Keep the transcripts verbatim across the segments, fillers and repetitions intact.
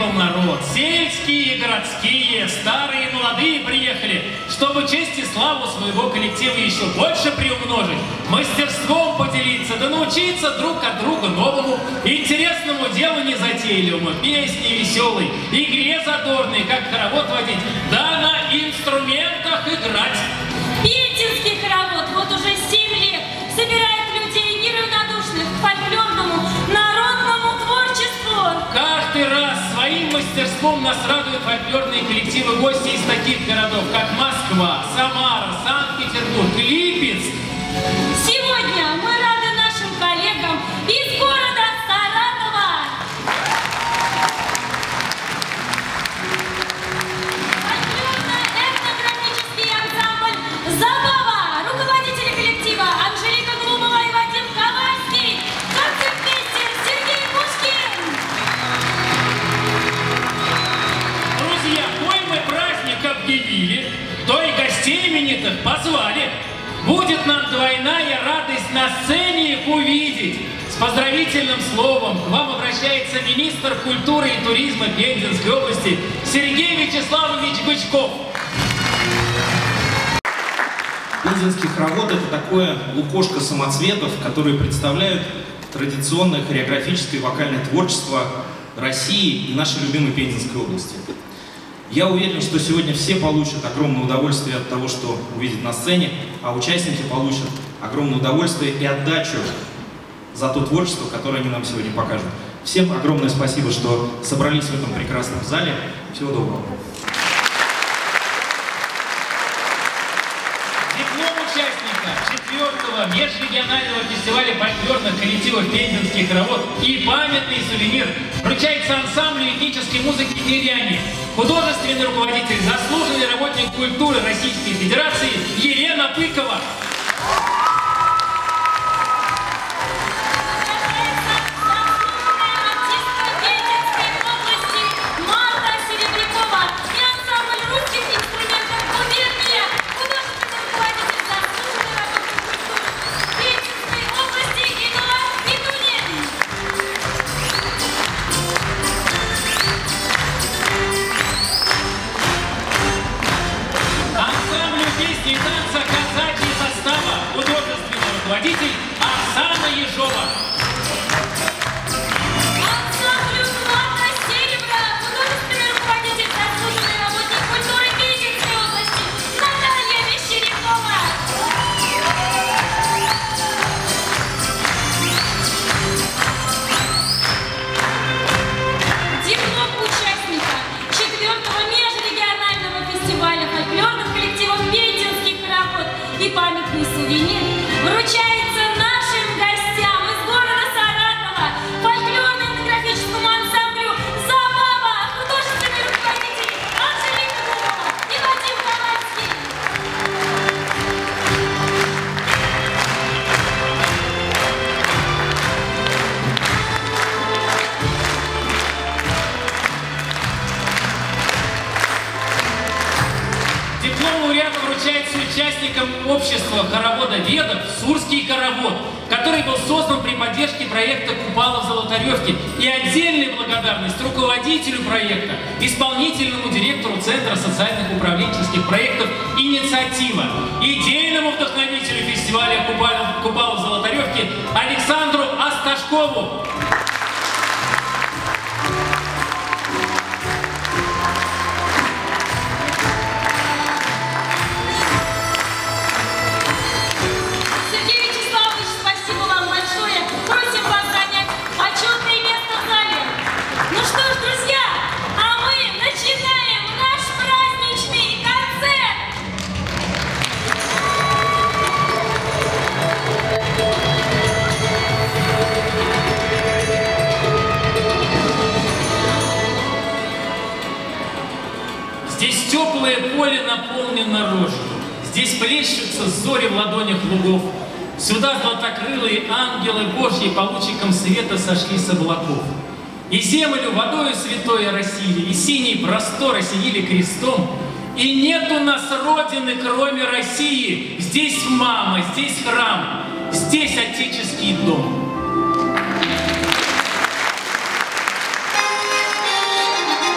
приехал народ. Сельские и городские, старые и молодые приехали, чтобы честь и славу своего коллектива еще больше приумножить, мастерством поделиться, да научиться друг от друга новому, интересному делу незатейливому, песни веселой, игре задорной, как хоровод водить, да на инструментах играть. Пензенский хоровод вот уже семь лет собирает людей неравнодушных к фольклорному народному творчеству. Каждый раз своим мастерством нас радуют фольклорные коллективы гости из таких городов, как Москва, Самара, Санкт-Петербург, Липецк. Сегодня мы рады нашим коллегам из города Саратова. Фольклорно-этнографический ансамбль «Забава», руководители коллектива Анжелика Глумова и Вадим Ковальский, концертмейстер Сергей Пушкин. Друзья, кой мы праздник объявили, то и гостей именитых позвали. Будет нам двойная радость на сцене их увидеть. С поздравительным словом к вам обращается министр культуры и туризма Пензенской области Сергей Вячеславович Гучков. Пензенский хоровод — это такое лукошко самоцветов, которые представляют традиционное хореографическое и вокальное творчество России и нашей любимой Пензенской области. Я уверен, что сегодня все получат огромное удовольствие от того, что увидят на сцене, а участники получат огромное удовольствие и отдачу за то творчество, которое они нам сегодня покажут. Всем огромное спасибо, что собрались в этом прекрасном зале. Всего доброго. Диплом участника четвертого межрегионального фестиваля фольклорных коллективов «Пензенский хоровод» и памятный сувенир вручается ансамблю этнической музыки «Миряне». Художественный руководитель, заслуженный работник культуры Российской Федерации Елена Быкова. Руководитель Оксана Ежова. Ансамблю «Злата Серебра» художественный руководитель, заслуженный работник культуры Пензенской области Наталья Мещерякова. Диплом участника четвертого межрегионального фестиваля фольклорных коллективов «Пензенский хоровод» и памятный сувенир вручается нашим гостям из города Саратова, фольклорно-этнографическому ансамблю «Забава», художественный руководитель Анжелика Глумова и Вадим Ковальский. Диплом лауреата вручается участникам общества хороводоведов «Сурский хоровод», который был создан при поддержке проекта «Купала в Золотаревке». И отдельная благодарность руководителю проекта, исполнительному директору Центра социальных управленческих проектов «Инициатива», идейному вдохновителю фестиваля «Купала в Золотаревке» Александру Асташкову. Здесь теплое поле наполнено рожью, здесь плещутся зори в ладонях лугов. Сюда златокрылые ангелы Божьи по лучикам света сошли с облаков. И землю водою святой оросили, и синий простор осенили крестом. И нет у нас родины, кроме России. Здесь мама, здесь храм, здесь отеческий дом.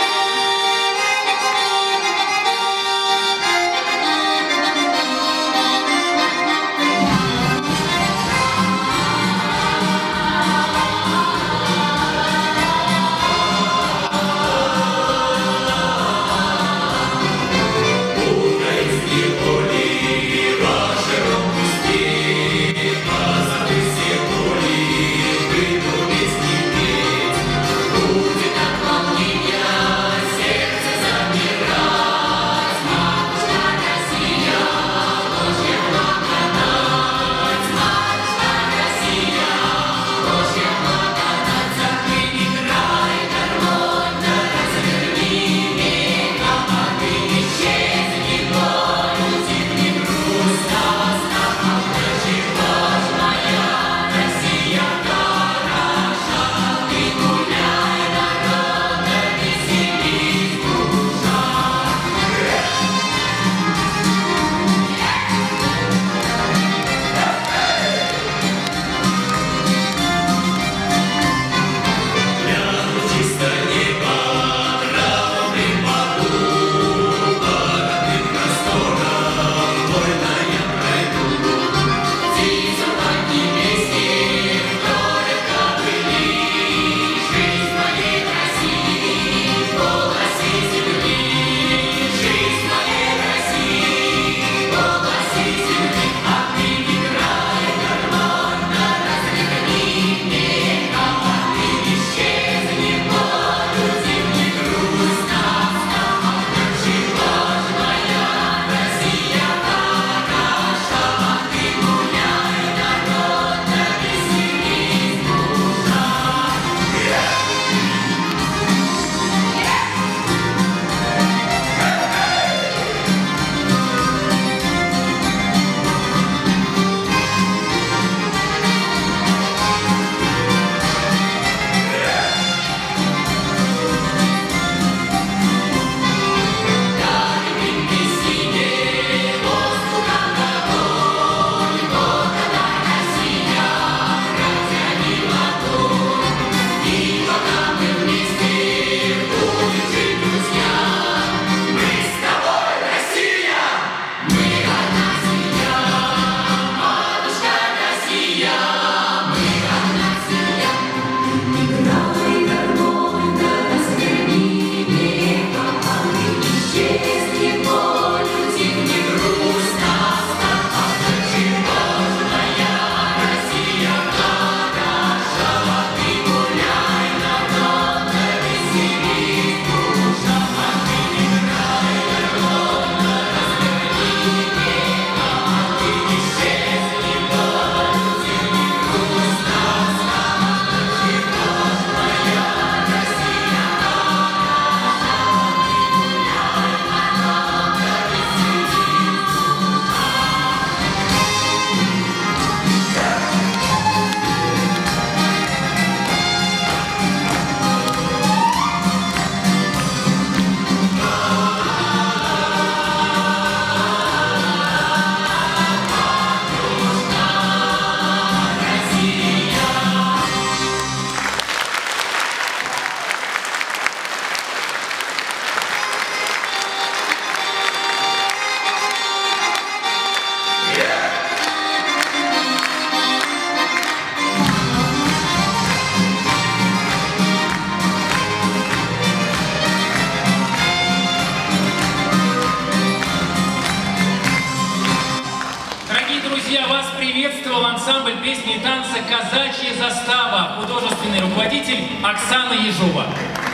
ансамбль песни и танца «Казачья застава», художественный руководитель Оксана Ежова.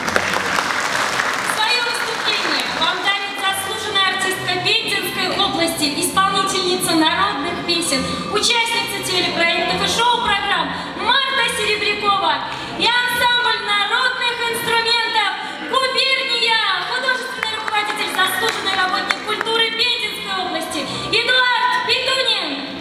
Свое выступление вам дарит заслуженная артистка Пензенской области, исполнительница народных песен, участница телепроектов и шоу-программ Марта Серебрякова и ансамбль народных инструментов «Губерния», художественный руководитель, заслуженный работник культуры Пензенской области Эдуард Петунин.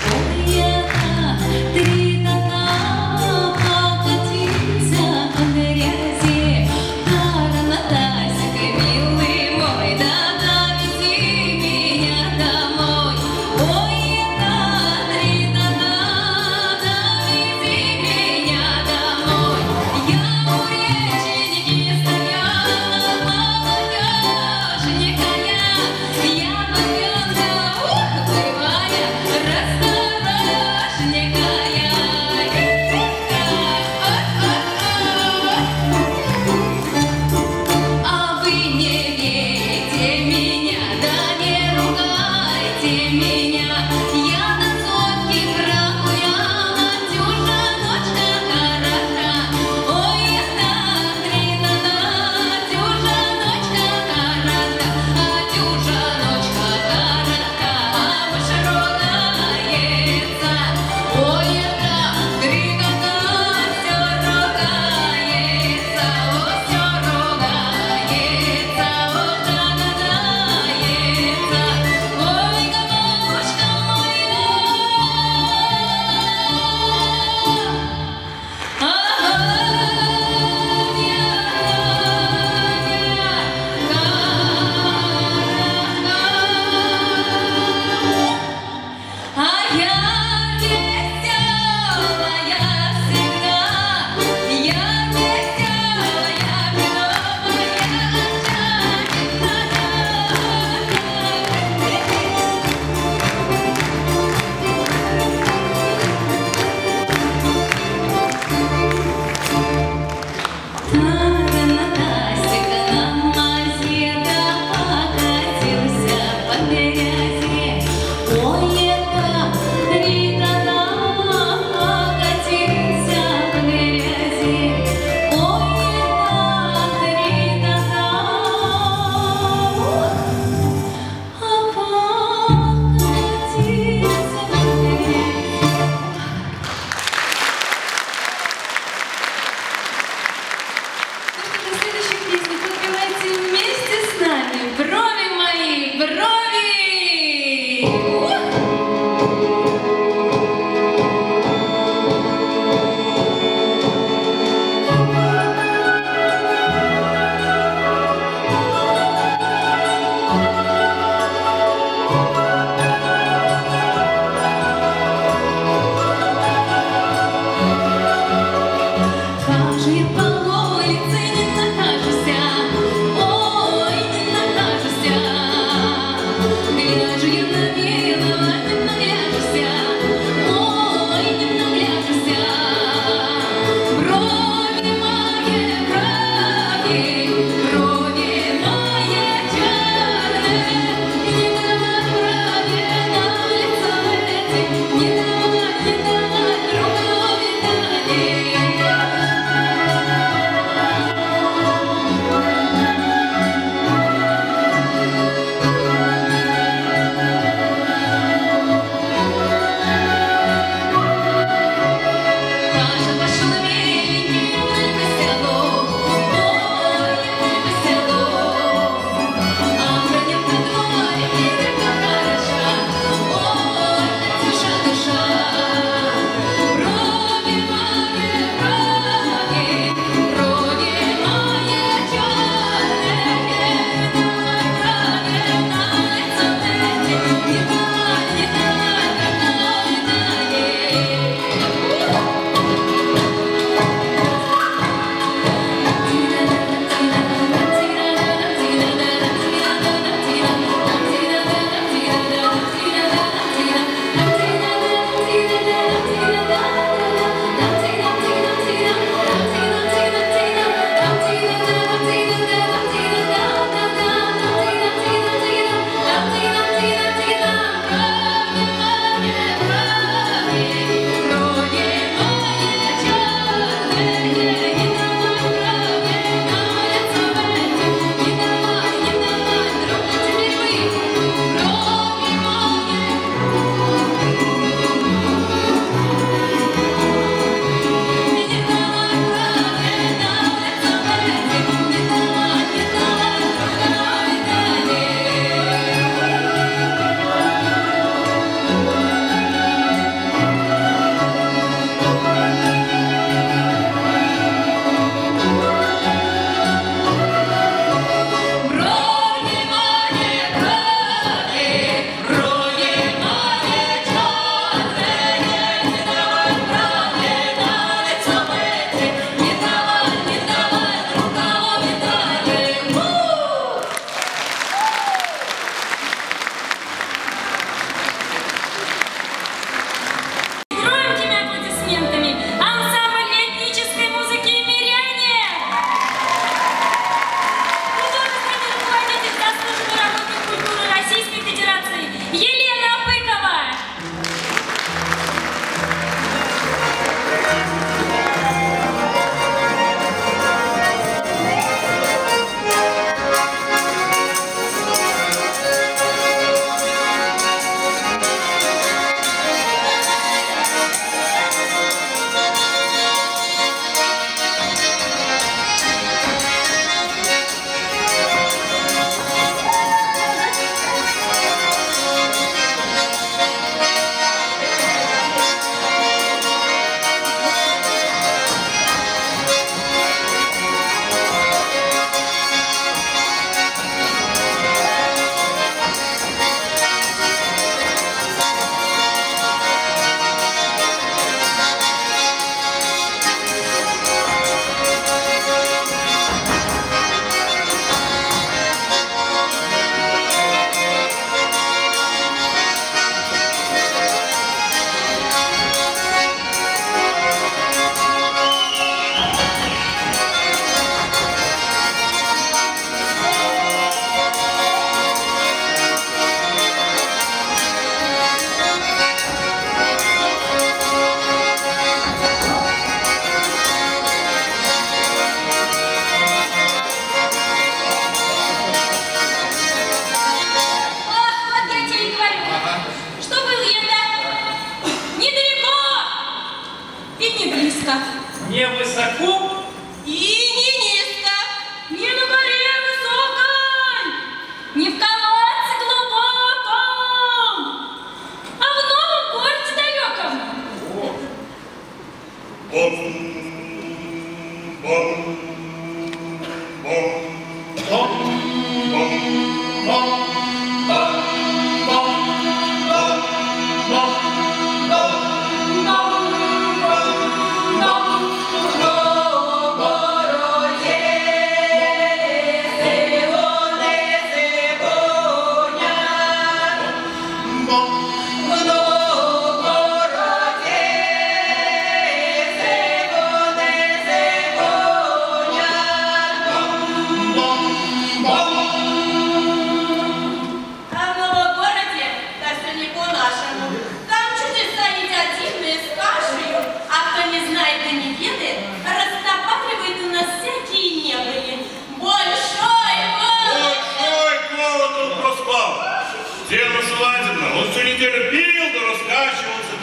Ой, я три кота покатился по грязи.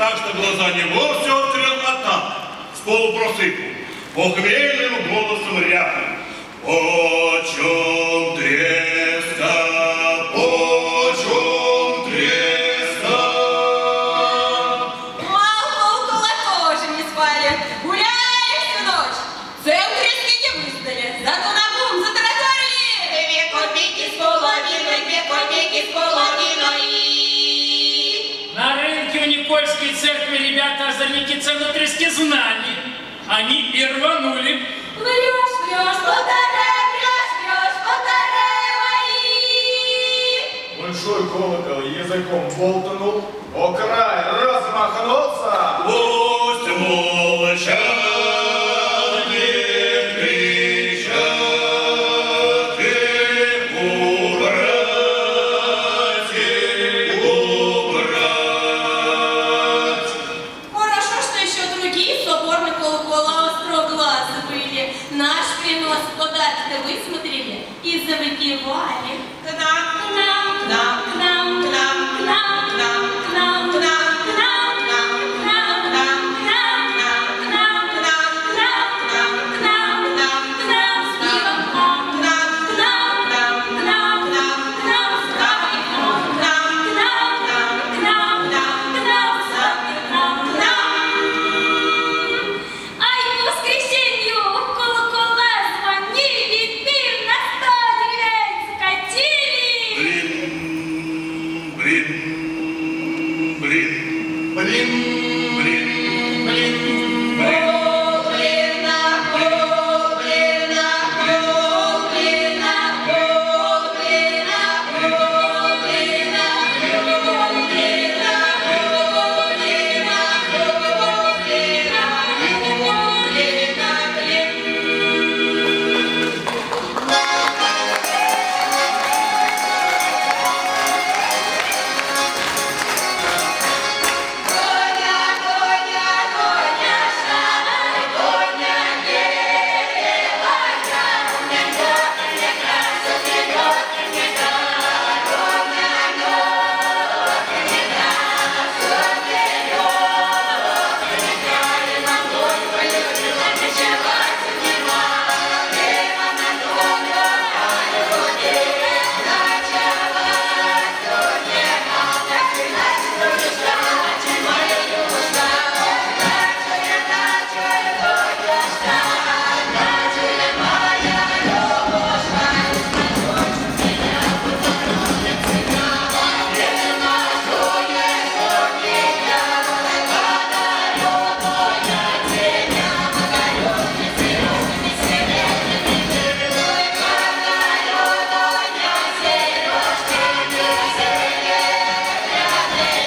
так что глаза не вовсе открыл, а так, с полупросыпу, похмельным голосом рявкнул. Почем треска, почем треска? Мало около тоже не спали, гуляли всю ночь, цел трески не вызнали, зато на бум затараторили. Две копейки с половиной, две копейки с половиной. На рынке в Никольской церкви ребята озорники цену трески знали. Они и рванули. Врешь, врешь, полторы, врешь, врешь, полторы мои. Большой колокол языком болтанул, о край размахнулся. Пусть молчат и кричат, и убрать, и убрать. Хорошо, что еще другие соборные колокола остроглазы были. Наш принос подарки-то высмотрели и завыпивали. К нам, к нам, к нам, к нам, к нам, к нам, к нам, к нам, к нам, к нам, к нам, к нам, к нам, к нам, к нам, к нам, к нам, к нам, к нам, к нам, с пивом к нам, к нам, к нам, к нам, к нам, к нам, с кавой к нам, к нам, к нам, к нам, к нам, к нам, с сахаром к нам, к нам. Ай, по воскресенью колокола звонили, пир на сто деревень закатили. Блин, блин, блин, Блин, блин, блин, блин. Гоблина, гоблина, гоблина, гоблина, гоблина, гоблина, гоблина, гоблина, Коня, коня, коня, шарай, коня, дерево, коня, коня, красоты, коня, коня, коня, красоты, коня, край, огонь полюбил, ночевать внимание, Анатолию, Анатолию, ночевать, Тоня, так и нас будешь ждать, моя юшка, ночуя, ночуя, будешь ждать, ночуя, моя юшка, ночуя, меня поцелует тебя, верно, жуя, жуя, подарю, Тоня, тебя, подарю, не зелю, не серебряный, подарю, Тоня, сережки, не серебряные,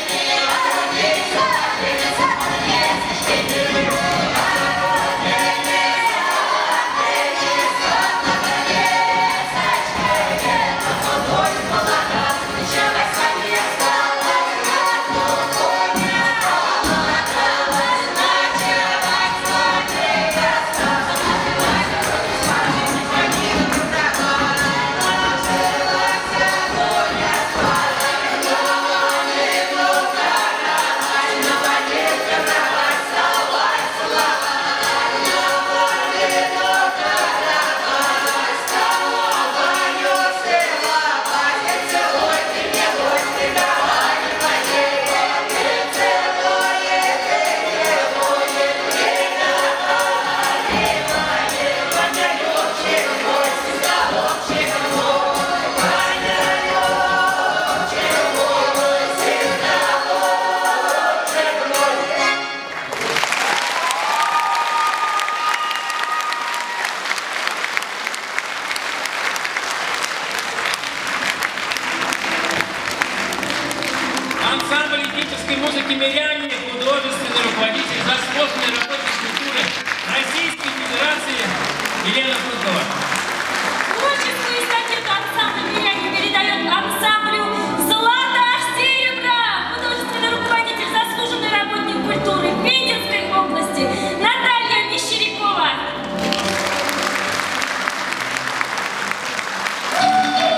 Ансамбль этнической музыки «Миряне», художественный руководитель, заслуженный работник культуры Российской Федерации Елена Крутова. Творческую эстафету ансамбля «Миряне» передает ансамблю «Злата Серебра», художественный руководитель, заслуженный работник культуры Пензенской области Наталья Мещерякова.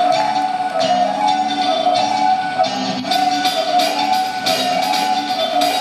Thank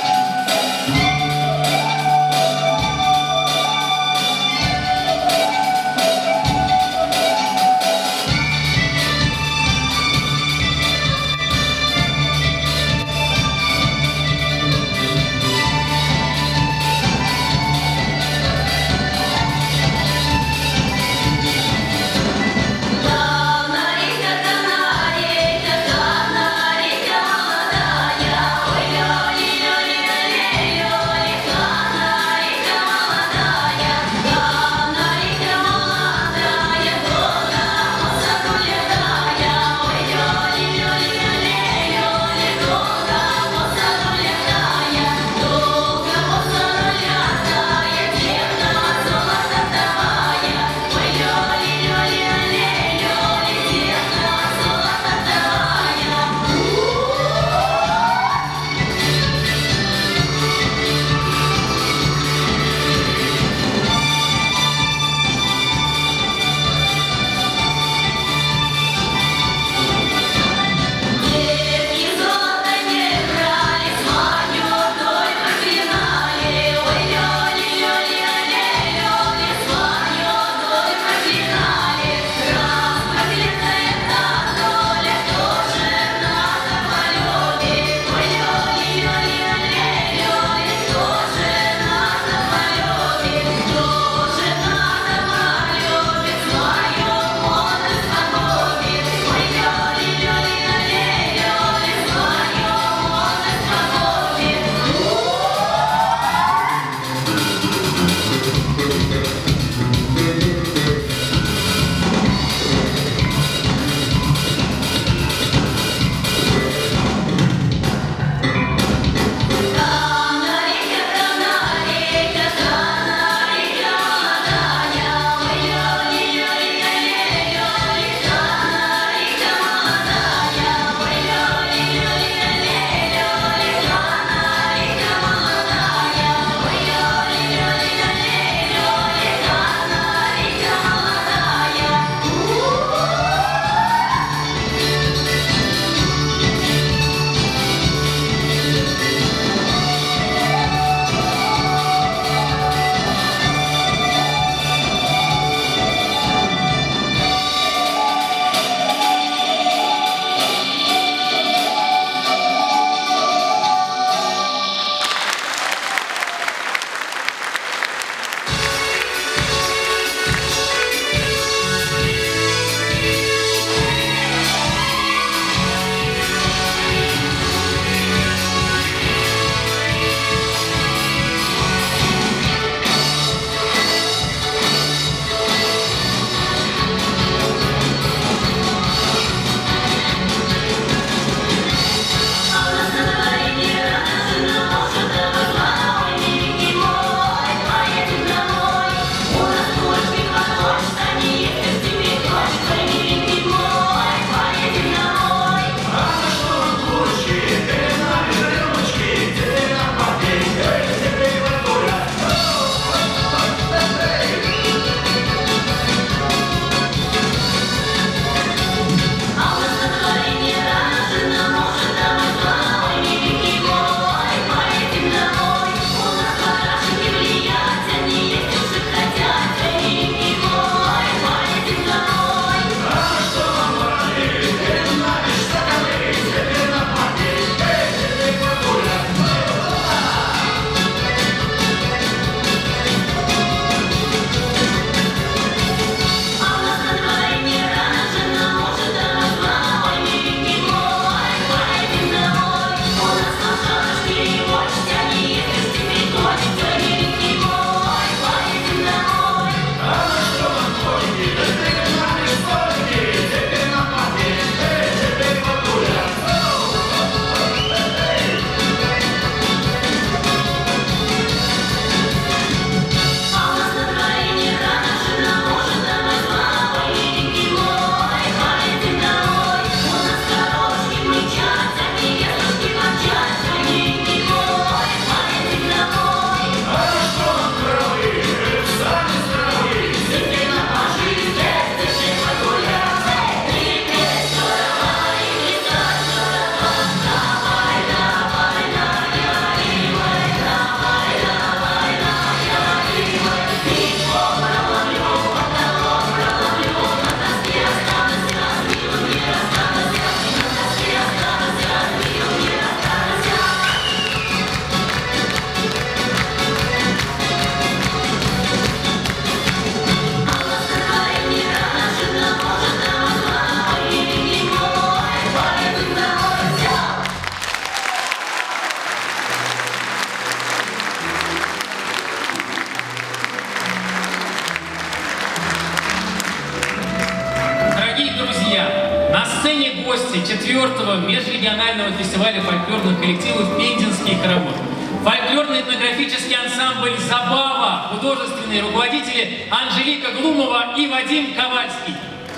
На сцене гости четвертого межрегионального фестиваля фольклорных коллективов «Пензенский хоровод». Фольклорный этнографический ансамбль «Забава», художественные руководители Анжелика Глумова и Вадим Ковальский.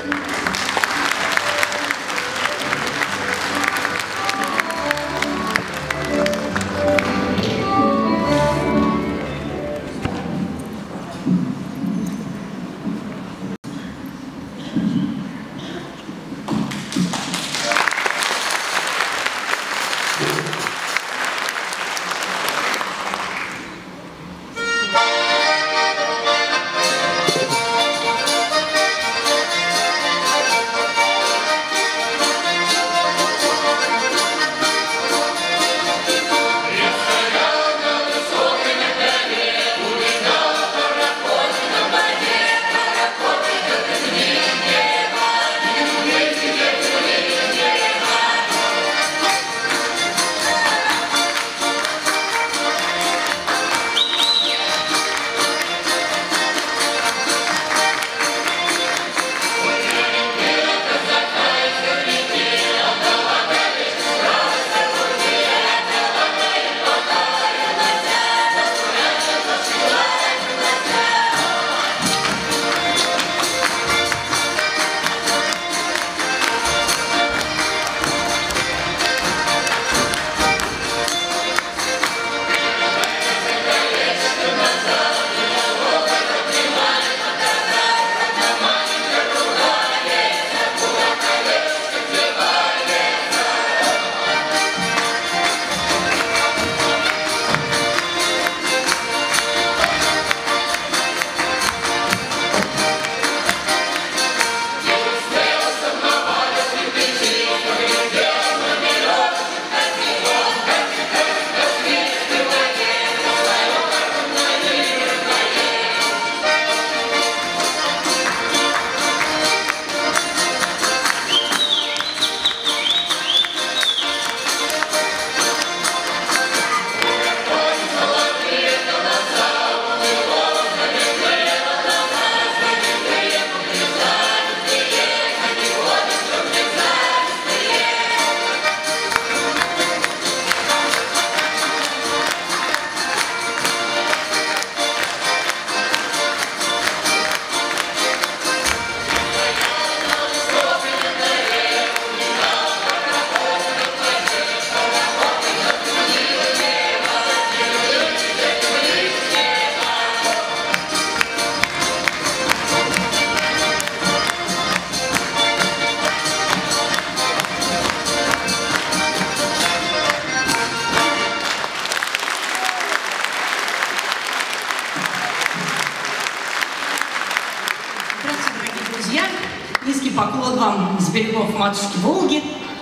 Поклон вам с берегов матушки Волги.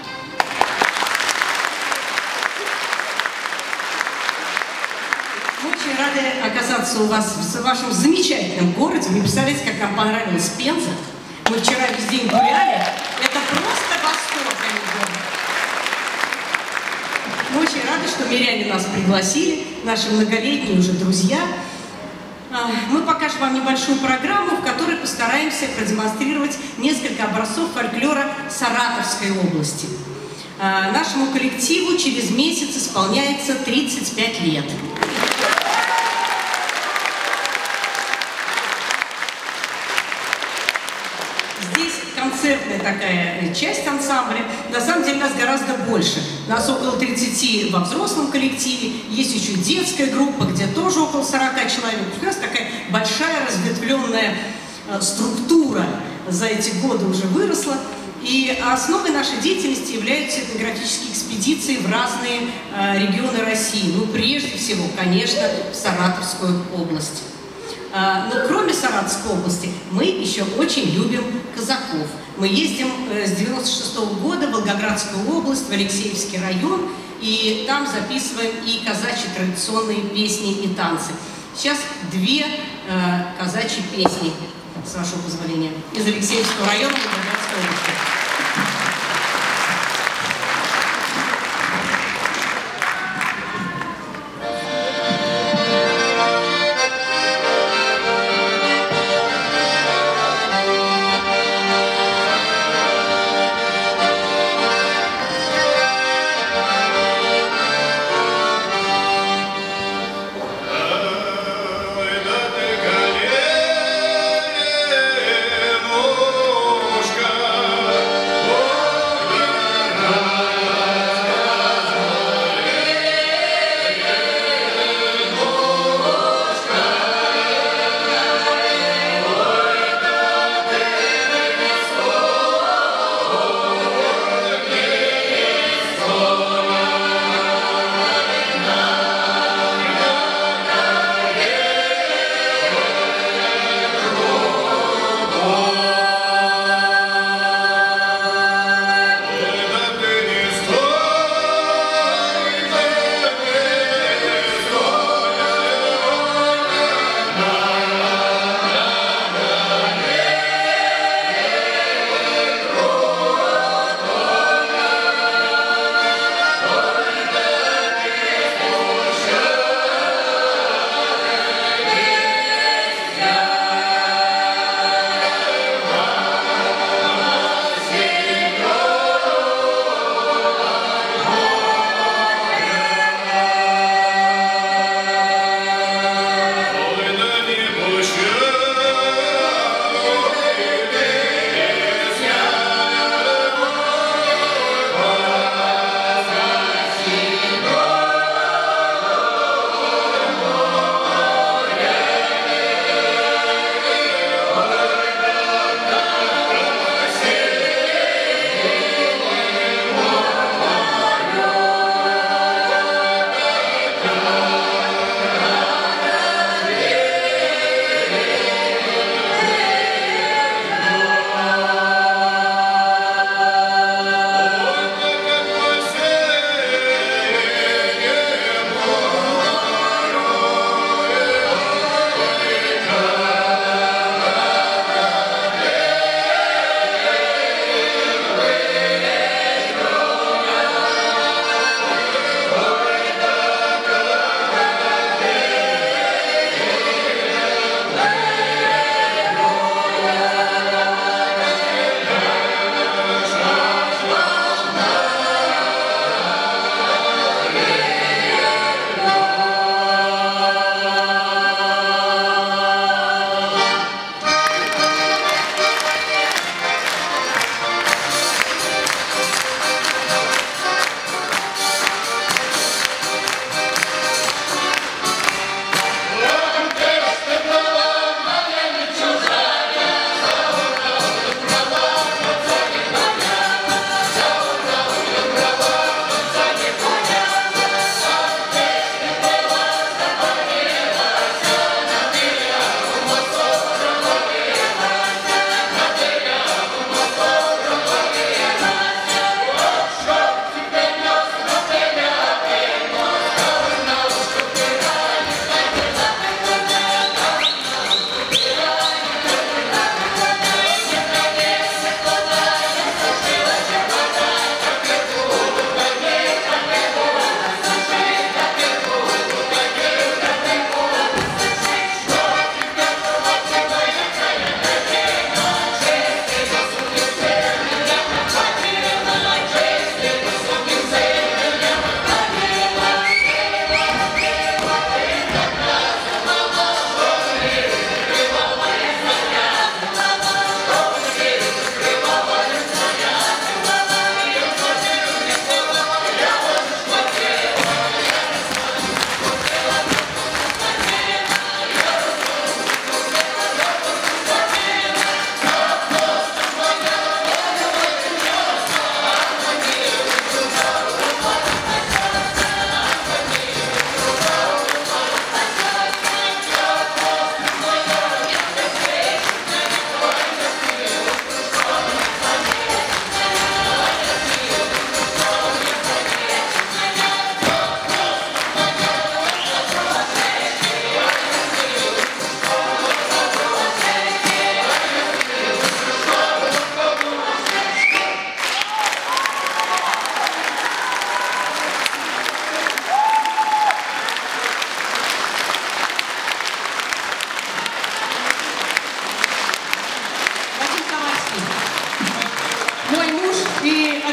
Мы очень рады оказаться у вас в вашем замечательном городе. Вы представляете, как нам понравилась Пенза. Мы вчера весь день гуляли. Это просто восторг, а не город. Мы очень рады, что миряне нас пригласили, наши многолетние уже друзья. Мы покажем вам небольшую программу, в которой постараемся продемонстрировать несколько образцов фольклора Саратовской области. Нашему коллективу через месяц исполняется тридцать пять лет. Здесь концертная такая часть ансамбля. На самом деле нас гораздо больше. Нас около тридцати во взрослом коллективе. Есть еще детская группа, где тоже около сорока человек. У нас такая большая разветвленная структура за эти годы уже выросла. И основой нашей деятельности являются этнографические экспедиции в разные э, регионы России. Ну, прежде всего, конечно, в Саратовскую область. Э, но кроме Саратовской области, мы еще очень любим казаков. Мы ездим э, с девяносто шестого года в Волгоградскую область, в Алексеевский район, и там записываем и казачьи традиционные песни и танцы. Сейчас две э, казачьи песни, с вашего позволения, из Алексеевского района Волгоградской области.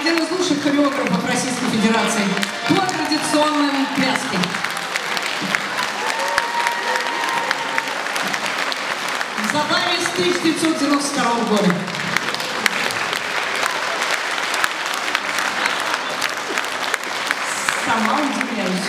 один из лучших хореографов Российской Федерации по традиционной пляске. В забаве с тысяча девятьсот девяносто второго года. Сама удивляюсь.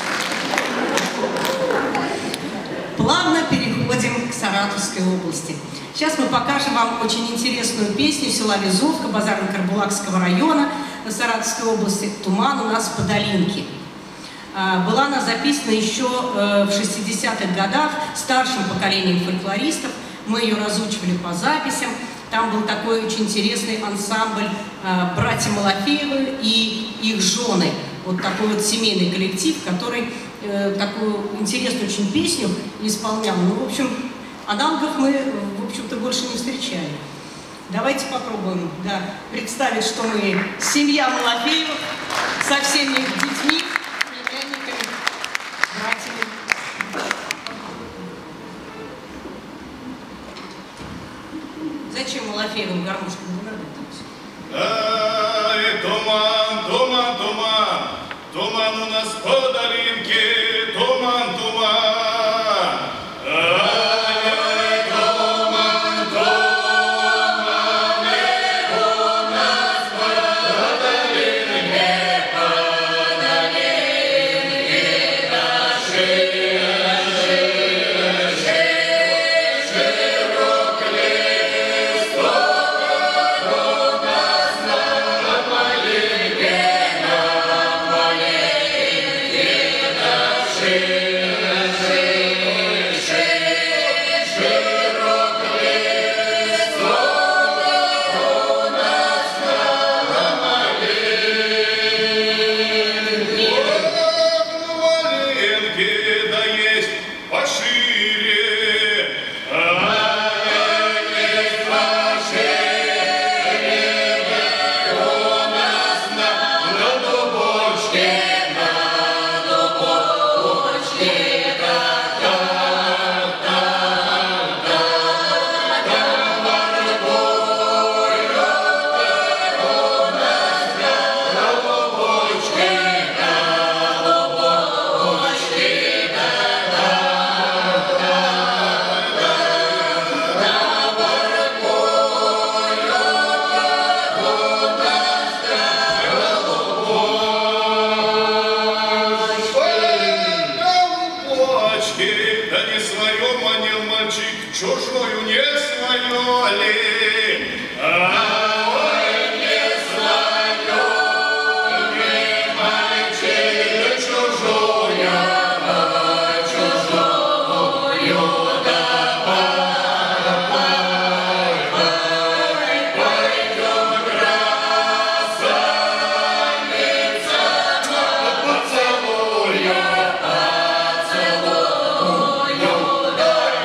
Плавно переходим к Саратовской области. Сейчас мы покажем вам очень интересную песню села Вязовка Базарно-Карабулакского района Саратовской области «Туман у нас по долинке». Была она записана еще в шестидесятых годах старшим поколением фольклористов. Мы ее разучивали по записям. Там был такой очень интересный ансамбль «Братья Малафеевы» и их жены. Вот такой вот семейный коллектив, который э, такую интересную очень песню исполнял. Ну, в общем, аналогов мы, в общем-то, больше не встречали. Давайте попробуем, да, представить, что мы семья Малафеевых со всеми их детьми, племянниками, братьями. Зачем Малафеевым гармошку? Не надо так. Ай, туман, туман, туман, туман у нас по долинке, туман, туман. Ай, ай, туман, туман, у нас по долинке, по долинке, наши, наши, широк лист, у нас на маленький. Чужую не свое ли? Ой, не свое, не мальчик, чужую, чужую давай, пойдем красавица, поцелую, поцелую,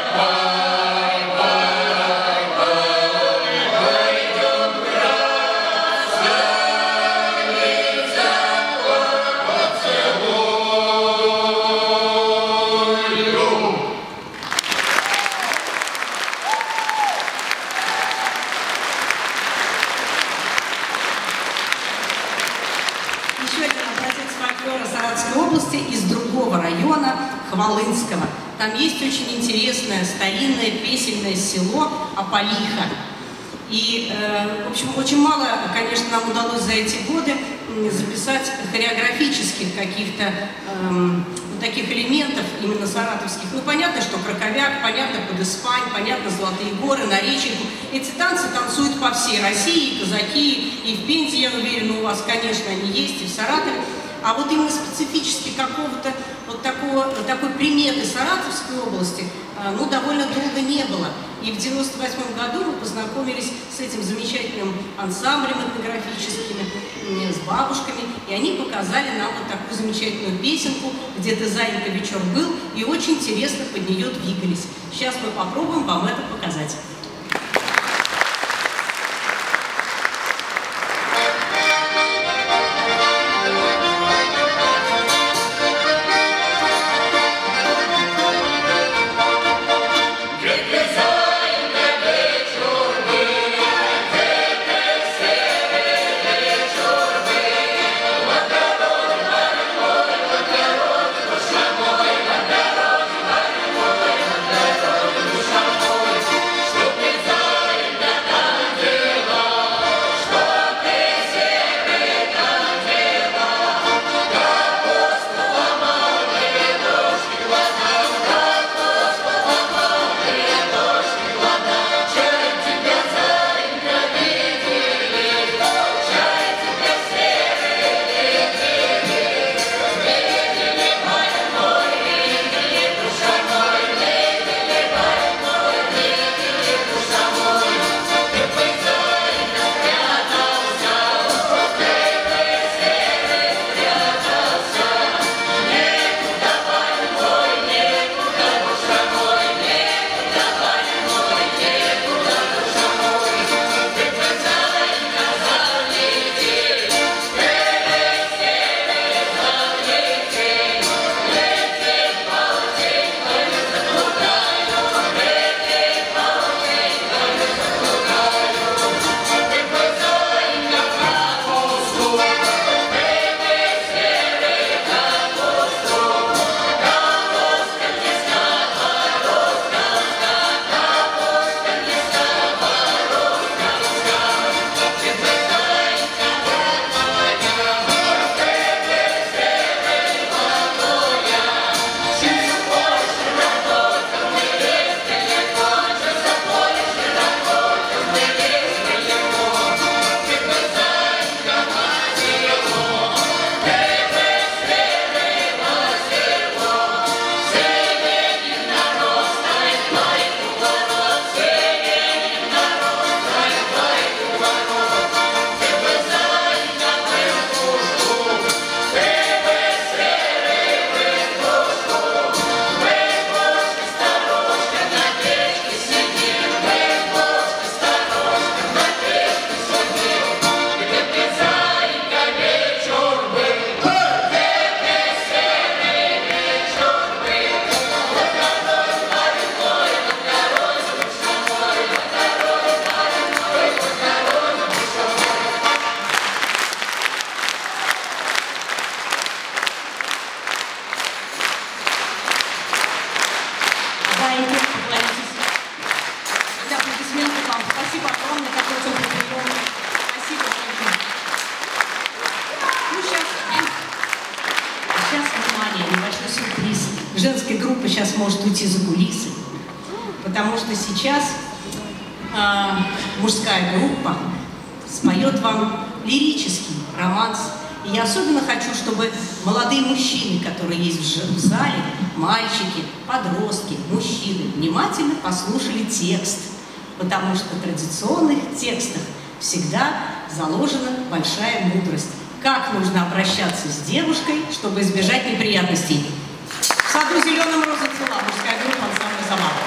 Еще один образец фольклора Саратовской области из другого района, Хвалынского. Там есть очень интересное старинное песенное село Аполиха. И, э, в общем, очень мало, конечно, нам удалось за эти годы записать хореографических каких-то эм, таких элементов именно саратовских. Ну, понятно, что Краковяк, понятно, Подыспань, понятно, Золотые горы, Нареченку. Эти танцы танцуют по всей России, и казаки, и в Пензе, я уверена, у вас, конечно, они есть, и в Саратове. А вот именно специфически какого-то вот такого, такой приметы Саратовской области, ну, довольно долго не было. И в девяносто восьмом году мы познакомились с этим замечательным ансамблем этнографическим, с бабушками, и они показали нам вот такую замечательную песенку «Где-то зайка вечер был», и очень интересно под нее двигались. Сейчас мы попробуем вам это показать. Вечер был, группа сейчас может уйти за кулисы, потому что сейчас э, мужская группа споет вам лирический романс. И я особенно хочу, чтобы молодые мужчины, которые есть в зале, мальчики, подростки, мужчины, внимательно послушали текст, потому что в традиционных текстах всегда заложена большая мудрость. Как нужно обращаться с девушкой, чтобы избежать неприятностей. В саду зеленым роза цвела, мужская группа ансамбля «Самара».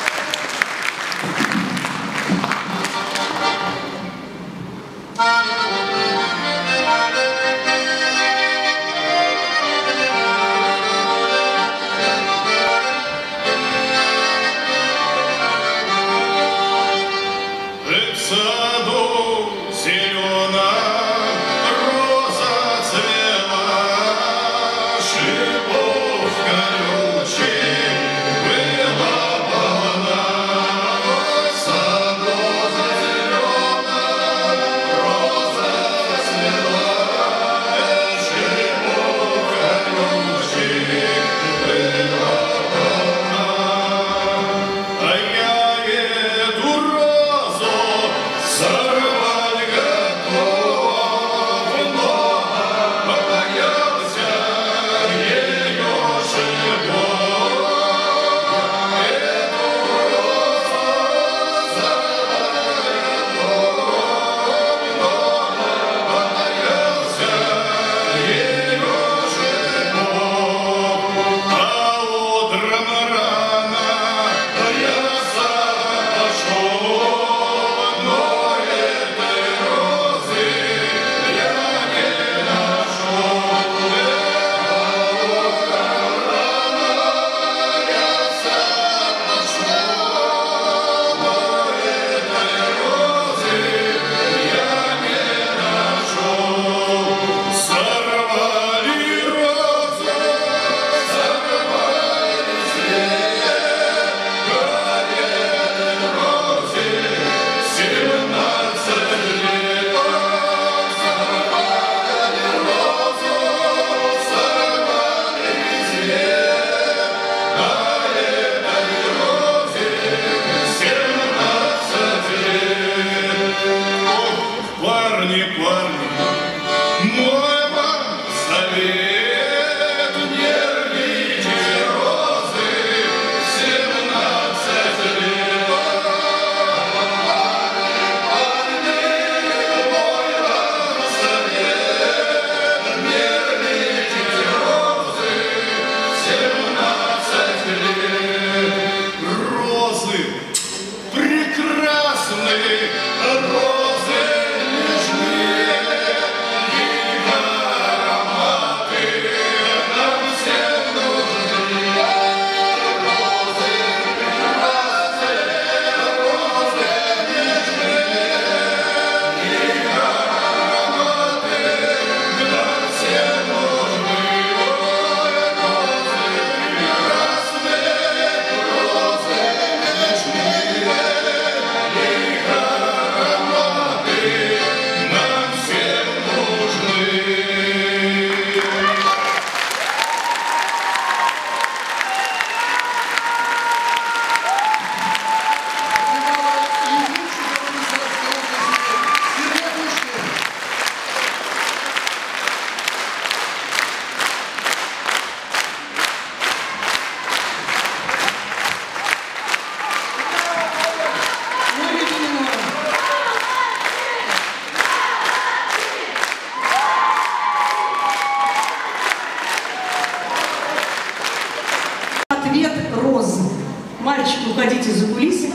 Мальчики, уходите за кулисы.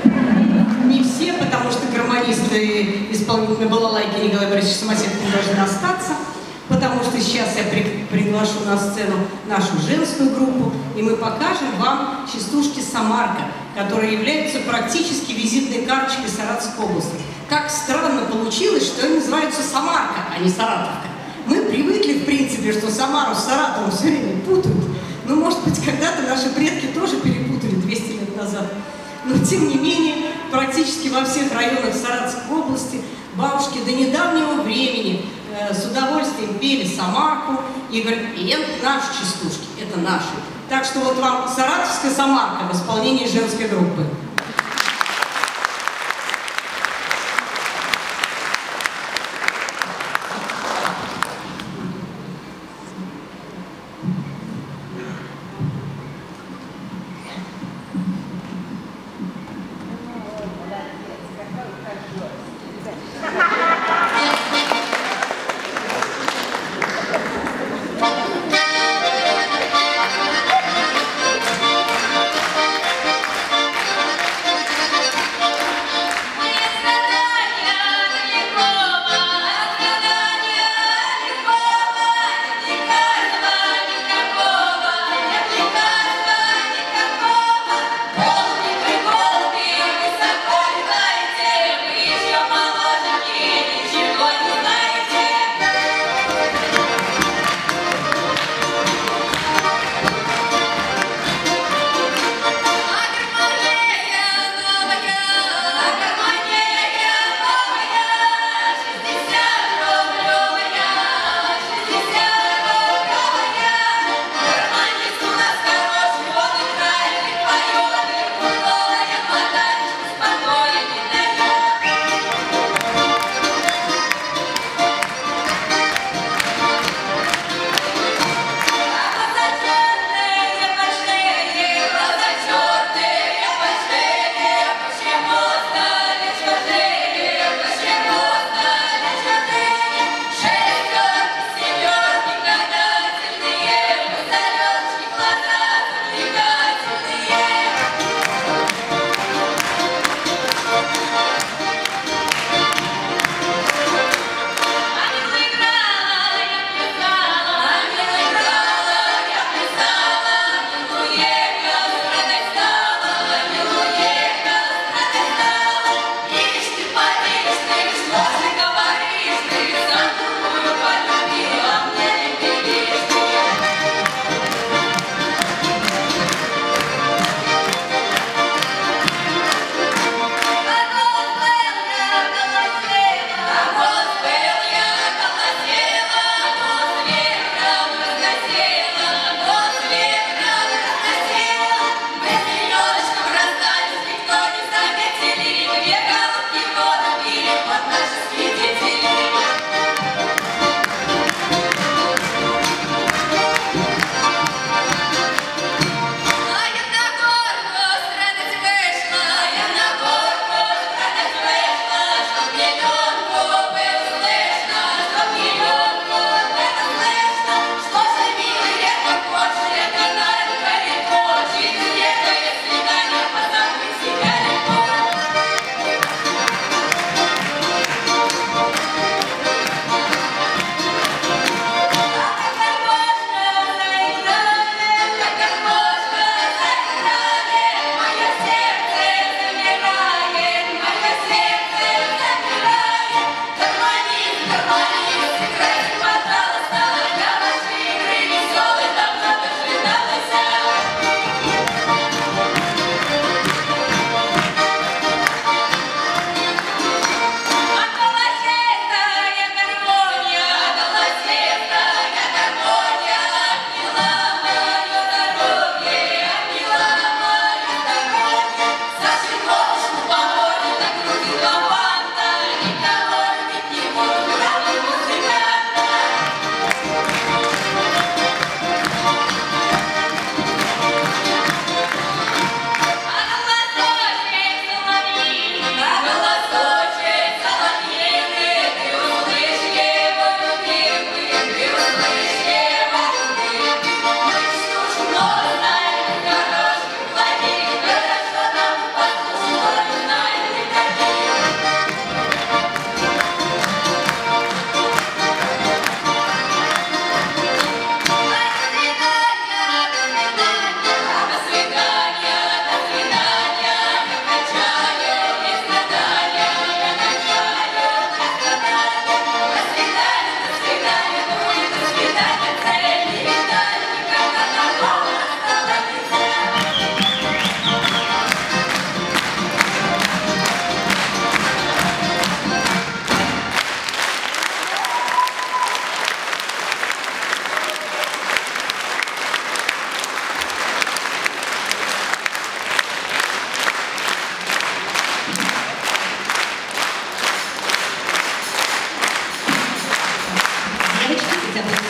Не все, потому что гармонисты исполнительной балалайки Николай Борисович Самосенко должны остаться, потому что сейчас я при, приглашу на сцену нашу женскую группу, и мы покажем вам частушки «Самарка», которые являются практически визитной карточкой Саратовской области. Как странно получилось, что они называются «Самарка», а не «Саратовка». Мы привыкли, в принципе, что Самару с Саратовым все время путают. Но, может быть, когда-то наши предки тоже перепутали двести лет назад. Но, тем не менее, практически во всех районах Саратовской области бабушки до недавнего времени э, с удовольствием пели «Самарку» и говорят, и это наши частушки, это наши. Так что вот вам саратовская Самарка в исполнении женской группы. Thank you.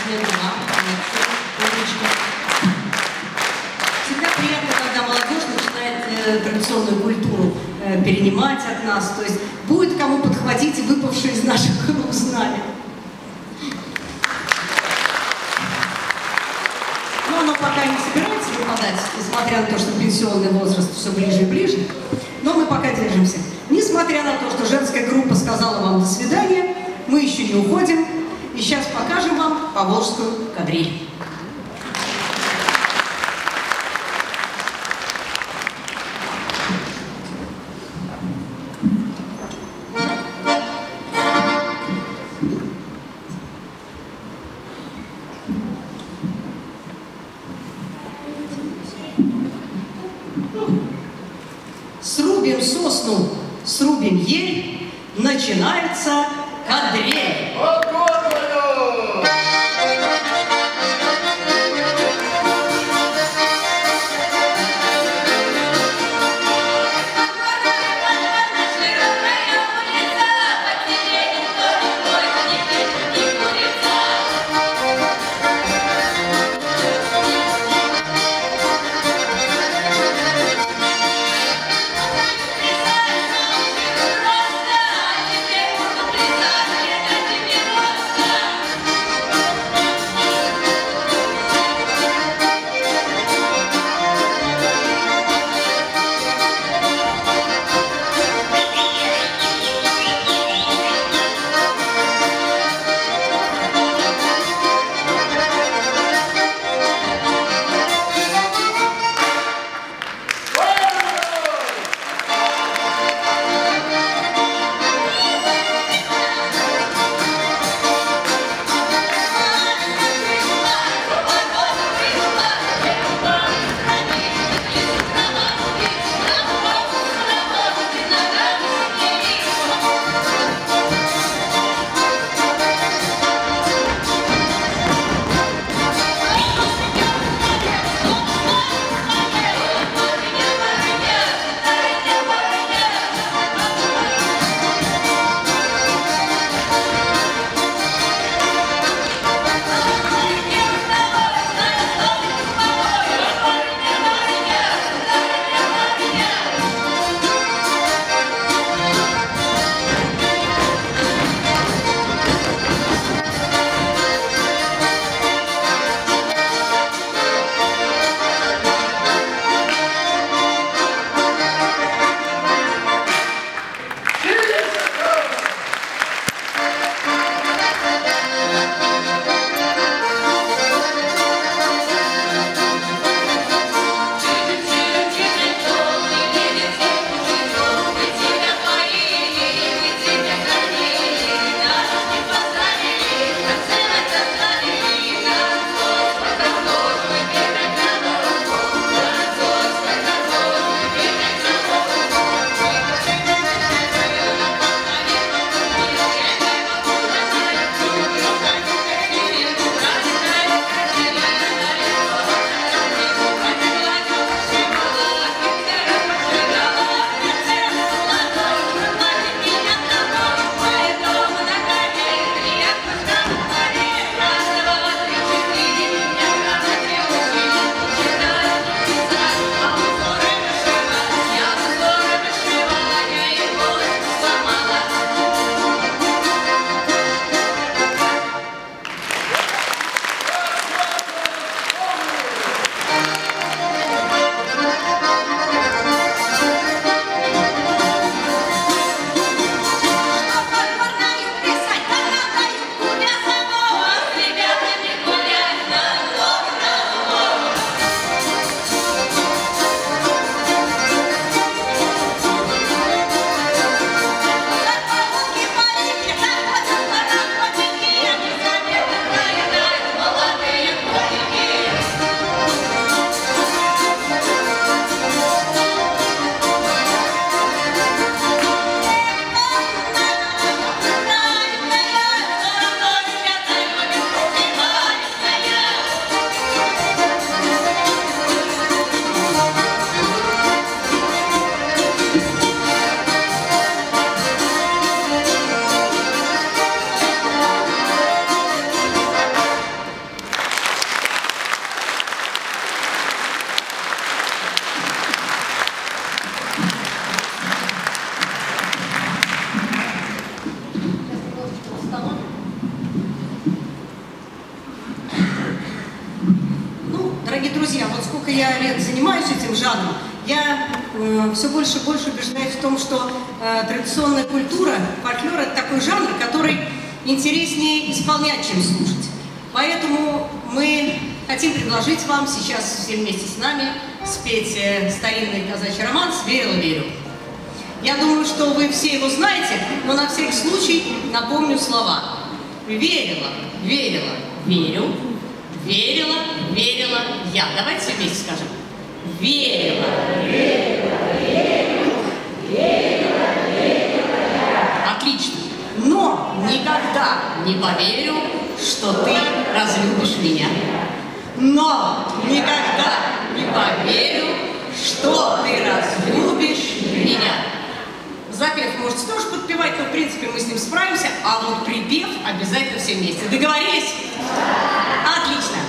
аплодисменты вам. Всегда приятно, когда молодежь начинает э, традиционную культуру э, перенимать от нас. То есть будет кому подхватить и выпавшие из наших рук знания. Но оно пока не собирается выпадать, несмотря на то, что пенсионный возраст все ближе и ближе. Но мы пока держимся. Несмотря на то, что женская группа сказала вам «до свидания», мы еще не уходим. И сейчас покажем вам поволжскую кадриль. Срубим сосну, срубим ель, начинается кадриль. Просто, а теперь можно дорогие друзья, вот сколько я лет занимаюсь этим жанром, я э, все больше и больше убеждаюсь в том, что э, традиционная культура, фольклор — это такой жанр, который интереснее исполнять, чем слушать. Поэтому мы хотим предложить вам сейчас все вместе с нами спеть э, старинный казачий романс «Верила, верю». Я думаю, что вы все его знаете, но на всякий случай напомню слова. Верила, верила, верю, верила, верила я. Давайте все вместе скажем. Верила, верила, верила, верила, верила я. Отлично. Но никогда не поверю, что ты разлюбишь меня. Но никогда не поверю, что ты разлюбишь меня. Запев можете тоже подпевать, но в принципе мы с ним справимся, а вот припев обязательно все вместе. Договорились? Отлично!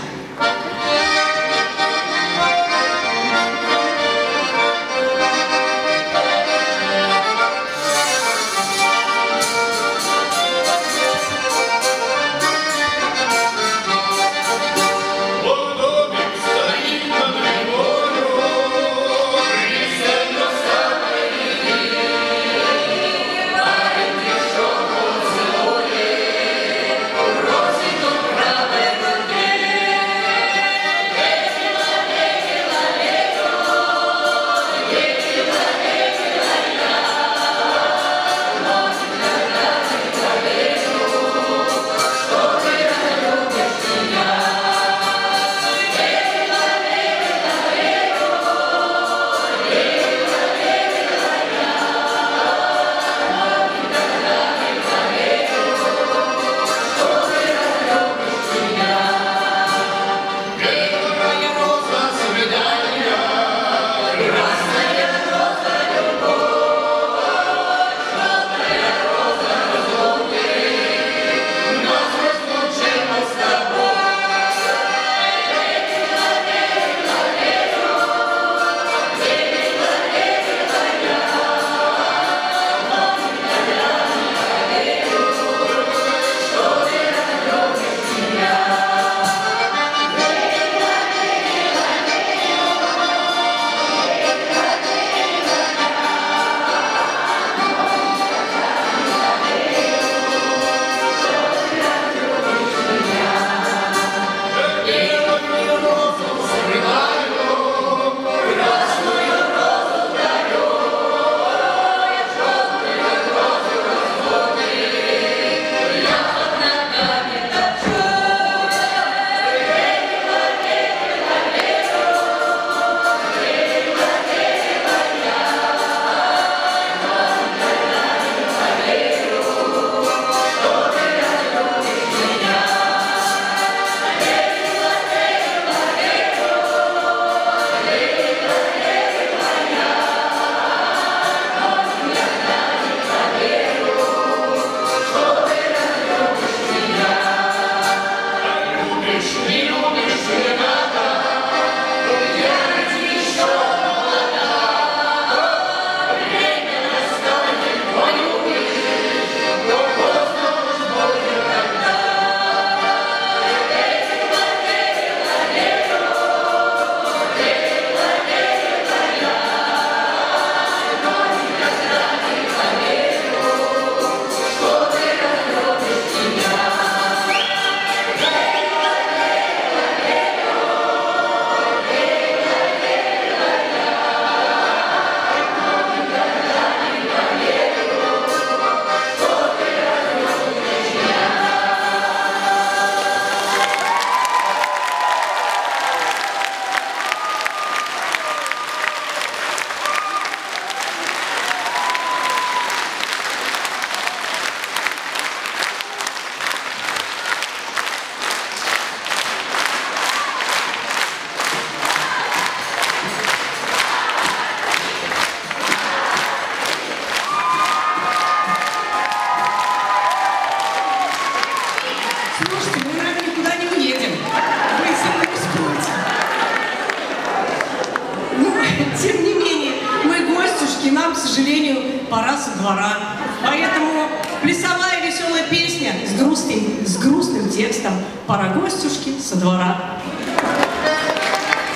пора со двора. Поэтому плясовая веселая песня с грустным, с грустным текстом «Пора гостюшки со двора».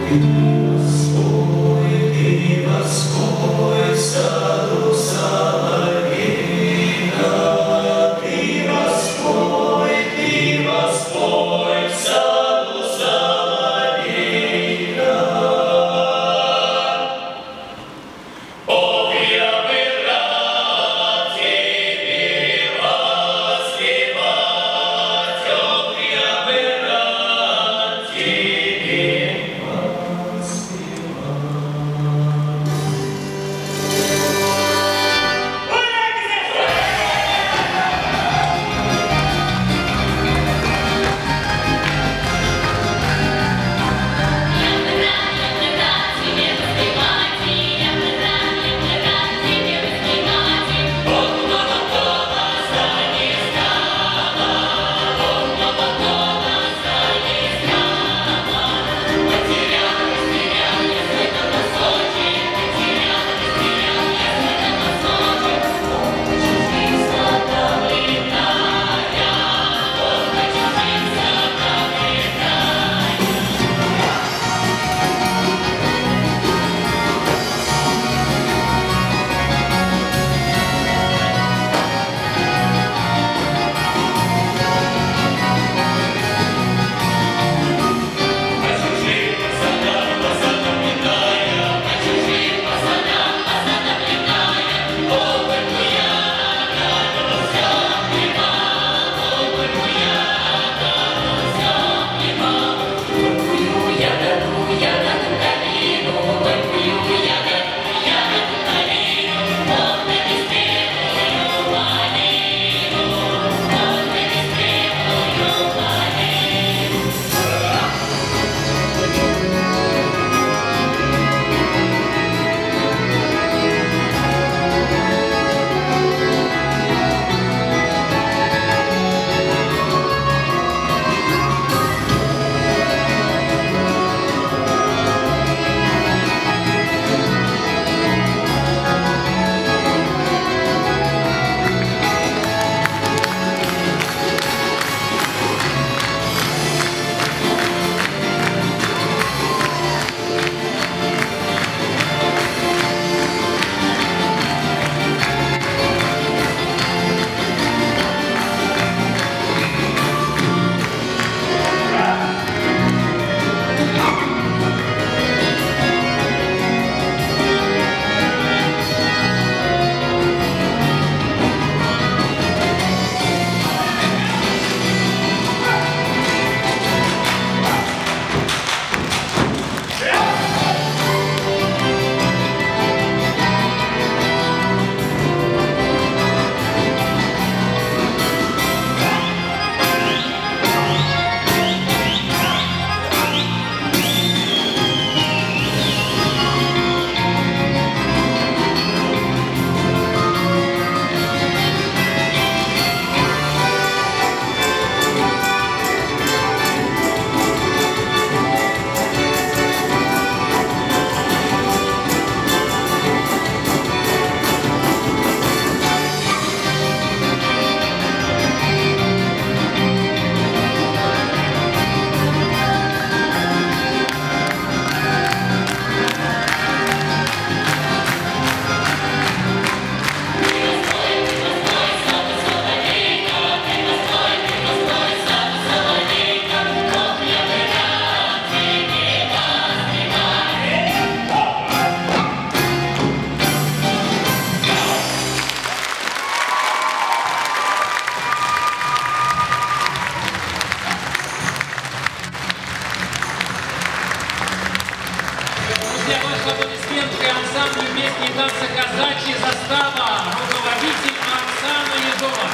аплодисменты ансамблю песни и танца «Казачья застава», руководитель Оксана Ежова.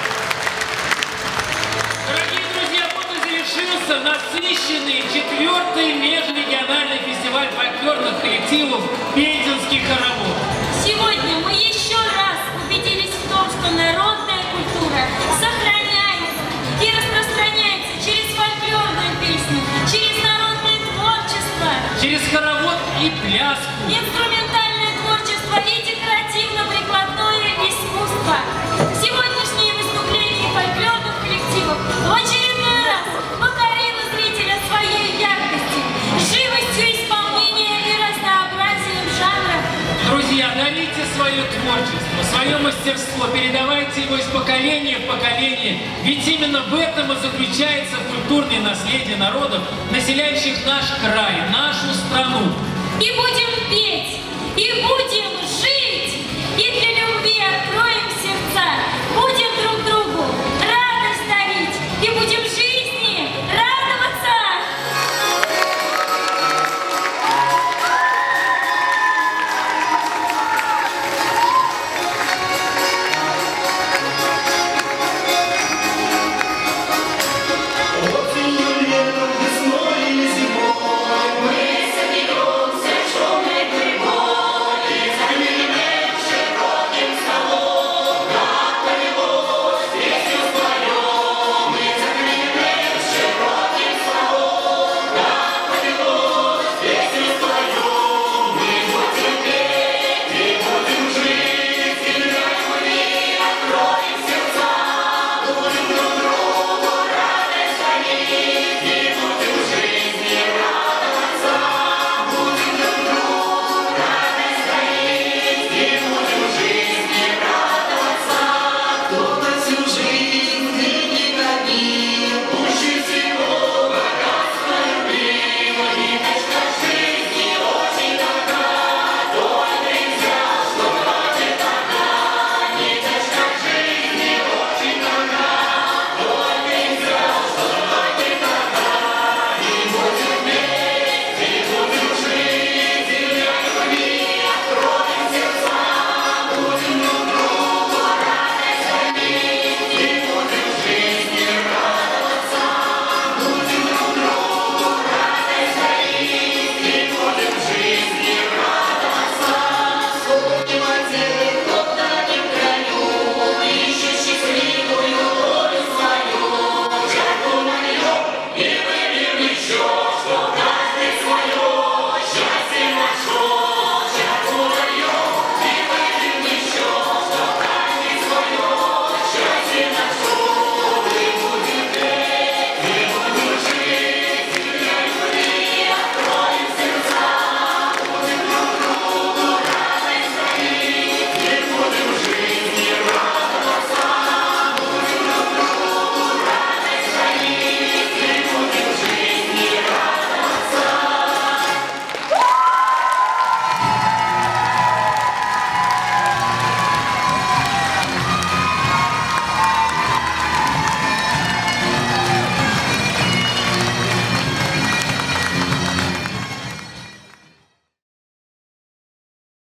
Дорогие друзья, вот и завершился насыщенный четвертый межрегиональный фестиваль фольклорных коллективов «Пензенский хоровод». Сегодня мы еще раз убедились в том, что народная культура сохраняется и распространяется через фольклорную песню, через народное творчество, через хоровод и пляску, инструментальное творчество и декоративно-прикладное искусство. Сегодняшние выступления фольклорных коллективов в очередной раз покорило зрителя своей яркостью, живостью исполнения мастерство, передавайте его из поколения в поколение, ведь именно в этом и заключается культурное наследие народов, населяющих наш край, нашу страну. И будем петь,